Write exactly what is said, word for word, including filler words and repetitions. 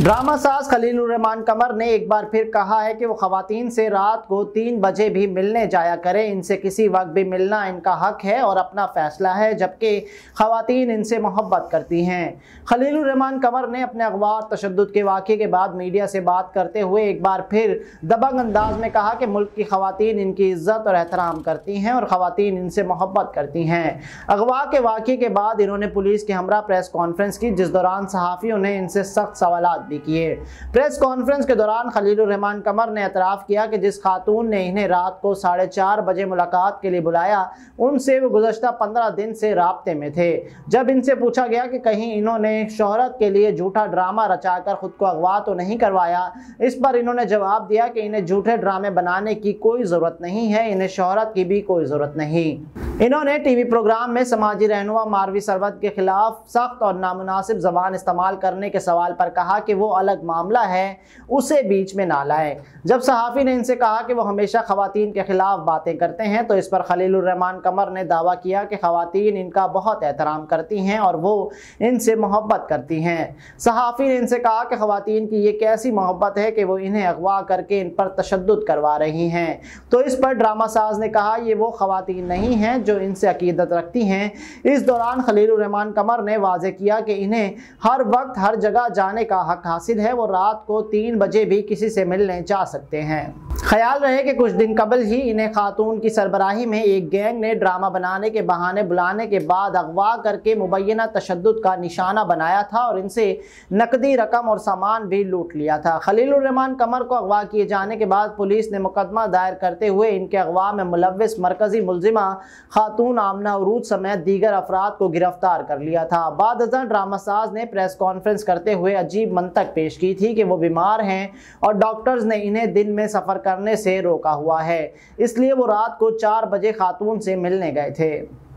Drama साज खलीलुर रहमान कमर ने एक बार फिर कहा है कि वो खवातीन से रात को तीन बजे भी मिलने जाया करें, इनसे किसी वक्त भी मिलना इनका हक है और अपना फैसला है, जबकि खवातीन इनसे मोहब्बत करती हैं। खलीलुर रहमान कमर ने अपने अगवा और तशद्दुद के वाक़े के बाद मीडिया से बात करते हुए एक बार फिर दबंग अंदाज में कहा कि मुल्क की खवातीन इनकी इज्जत और एहतराम करती हैं और खवातीन इनसे मोहब्बत करती हैं। अगवा के वाक़े के बाद इन्होंने पुलिस के हमरा प्रेस कॉन्फ्रेंस की, जिस दौरान सहाफ़ियों ने इनसे सख्त सवाल भी किए। प्रेस कॉन्फ्रेंस के दौरान खलीलुर रहमान कमर ने एतराफ़ किया कि जिस खातून ने इन्हें रात को साढ़े चार बजे मुलाकात के लिए बुलाया, उनसे वो गुज़श्ता पंद्रह दिन से राब्ते में थे। जब इनसे पूछा गया कि कहीं इन्होंने शोहरत के लिए झूठा ड्रामा रचाकर खुद को अगवा तो नहीं करवाया, इस पर इन्होंने जवाब दिया कि इन्हें झूठे ड्रामे बनाने की कोई ज़रूरत नहीं है, इन्हें शोहरत की भी कोई ज़रूरत नहीं। इन्होंने टीवी प्रोग्राम में समाजी रहनुमा मारवी सरवत के खिलाफ सख्त और नामुनासिब ज़बान इस्तेमाल करने के सवाल पर कहा कि वो अलग मामला है, उसे बीच में ना लाएं। जब सहाफ़ी ने इनसे कहा कि वो हमेशा खवातीन के खिलाफ बातें करते हैं, तो इस पर खलीलुर रहमान कमर ने दावा किया कि खवातीन इनका बहुत एहतराम करती हैं और वो इनसे मोहब्बत करती हैं। सहाफ़ी ने इनसे कहा कि खवातीन की ये कैसी मोहब्बत है कि वो इन्हें अगवा करके इन पर तशद्दुद करवा रही हैं। तो इस पर ड्रामा साज ने कहा ये वो खवातीन नहीं हैं जो इनसे अकीदत रखती हैं। इस दौरान खलीलुर रहमान कमर ने वाज़े किया कि इन्हें हर वक्त हर जगह जाने का हक हासिल है, वो रात को तीन बजे भी किसी से मिलने जा सकते हैं। ख्याल रहे कि कुछ दिन कबल ही इन्हें खातून की सरबराही में एक गैंग ने ड्रामा बनाने के बहाने बुलाने के बाद अगवा करके मुबैना तशद्दुद का निशाना बनाया था और इनसे नकदी रकम और सामान भी लूट लिया था। खलीलुर रहमान कमर को अगवा किए जाने के बाद पुलिस ने मुकदमा दायर करते हुए इनके अगवा में मुलव्विस मरकजी मुलजिमा खातून आमना उरूज समेत दीगर अफराद को गिरफ्तार कर लिया था। बाद अज़ां ड्रामा साज ने प्रेस कॉन्फ्रेंस करते हुए अजीब मंतक पेश की थी कि वो बीमार हैं और डॉक्टर्स ने इन्हें दिन में सफ़र करने से रोका हुआ है, इसलिए वो रात को चार बजे खातून से मिलने गए थे।